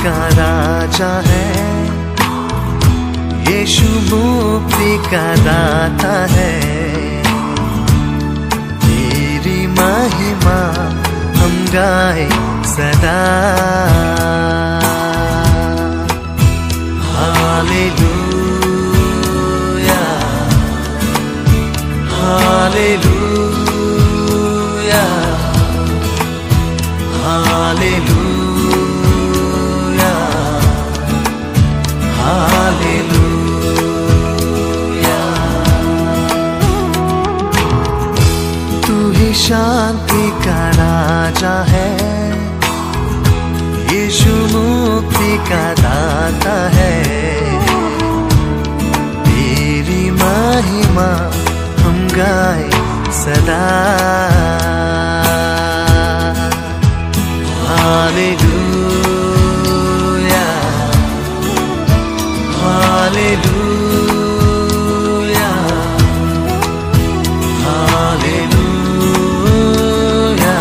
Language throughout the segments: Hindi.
का राजा है, यीशु मुक्ति का दाता है। तेरी महिमा हम गाए सदा। Hallelujah, hallelujah, hallelujah, hallelujah. तू ही शांति का राजा है, यीशु मुक्ति का दाता है। तेरी महिमा हम गाए सदा। Hallelujah, hallelujah, hallelujah,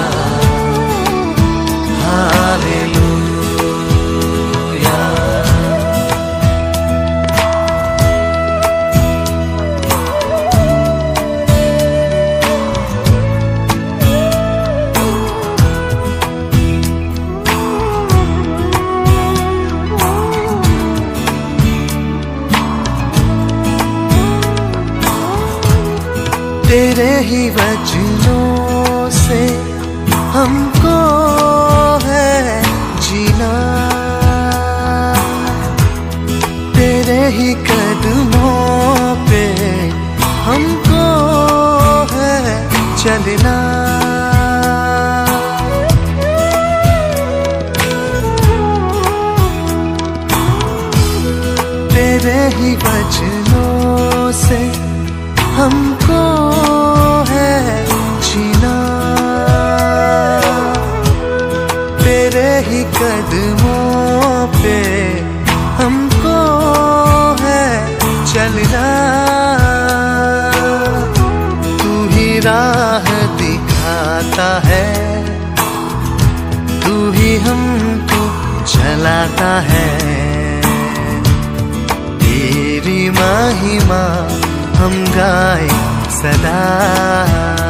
hallelujah. तेरे ही वचनों से हमको है जीना, तेरे ही कदमों पे हमको है चलना। तेरे ही वचनों से हमको है जीना, तेरे ही कदमों पे हमको है चलना। तू ही राह दिखाता है, तू ही हमको चलाता है। तेरी महिमा हम गाए सदा।